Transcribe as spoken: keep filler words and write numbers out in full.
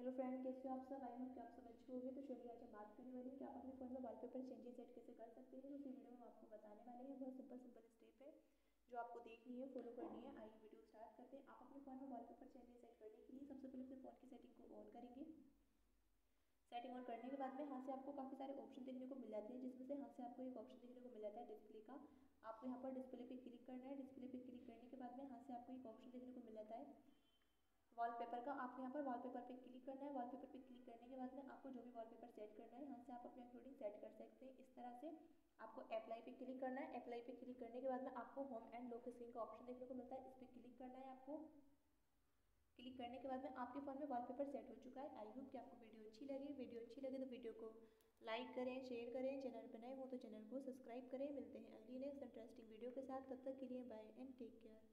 Hello friend, कैसे हो आप सब। आई होप कि आप सब अच्छे होंगे। तो चलिए आज हम बात करने वाले हैं कि आप अपने फ़ोन में वॉलपेपर चेंजेस सेट कैसे कर सकते हैं। तो इसी वीडियो में हम आपको बताने वाले हैं। बहुत सिंपल सिंपल स्टेप है जो आपको देखनी है, फॉलो करनी है। आइए वीडियो स्टार्ट करते हैं। आप अपने फ़ोन में वॉलपेपर चेंजेस सेट करने के लिए सबसे पहले अपने फ़ोन की सेटिंग को ऑन करेंगे। सेटिंग ऑन करने के बाद में यहाँ से आपको काफ़ी सारे ऑप्शन देखने को मिल जाते हैं, जिसमें से यहाँ से आपको एक ऑप्शन देखने को मिल जाता है डिस्प्ले का। आपको यहाँ पर डिस्प्ले पे क्लिक करना है। डिस्प्ले पे क्लिक करने के बाद में यहाँ से आपको एक ऑप्शन देखने को मिल जाता है वॉलपेपर का। आपको यहाँ पर वॉलपेपर पे क्लिक करना है। वॉलपेपर पे क्लिक करने के बाद में आपको जो भी वॉलपेपर सेट करना है, यहाँ से आप अपने अकॉर्डिंग सेट कर सकते हैं। इस तरह से आपको अप्लाई पे क्लिक करना है। अप्लाई पे क्लिक करने के बाद में आपको होम एंड लॉक स्क्रीन का ऑप्शन देखने को मिलता है। इस पर क्लिक करना है आपको। क्लिक करने के बाद में आपके फ़ोन में वॉलपेपर सेट हो चुका है। आई होप कि आपको वीडियो अच्छी लगी। वीडियो अच्छी लगे तो वीडियो को लाइक करें, शेयर करें। चैनल पर नए हो तो चैनल को सब्सक्राइब करें। मिलते हैं अगली नेक्स्ट इंटरेस्टिंग वीडियो के साथ। तब तक के लिए बाय एंड टेक केयर।